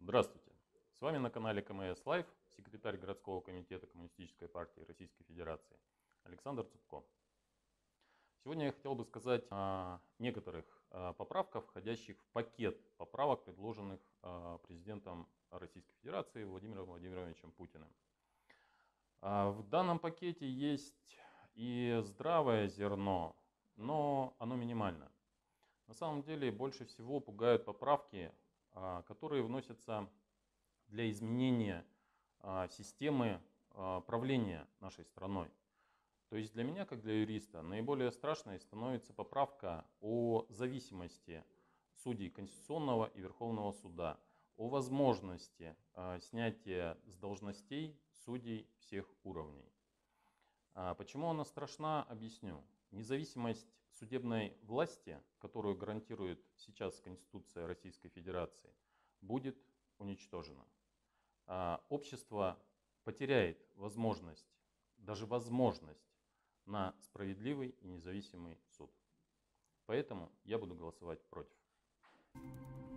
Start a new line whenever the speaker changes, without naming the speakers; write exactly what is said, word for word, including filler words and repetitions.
Здравствуйте! С вами на канале КМС Лайв секретарь городского комитета Коммунистической партии Российской Федерации Александр Цупко. Сегодня я хотел бы сказать о некоторых поправках, входящих в пакет поправок, предложенных президентом Российской Федерации Владимиром Владимировичем Путиным. В данном пакете есть и здравое зерно, но оно минимально. На самом деле больше всего пугают поправки, которые вносятся для изменения системы правления нашей страной. То есть для меня, как для юриста, наиболее страшной становится поправка о зависимости судей Конституционного и Верховного суда, о возможности снятия с должностей судей всех уровней. Почему она страшна, объясню. Независимость судебной власти, которую гарантирует сейчас Конституция Российской Федерации, будет уничтожена. Общество потеряет возможность, даже возможность на справедливый и независимый суд. Поэтому я буду голосовать против.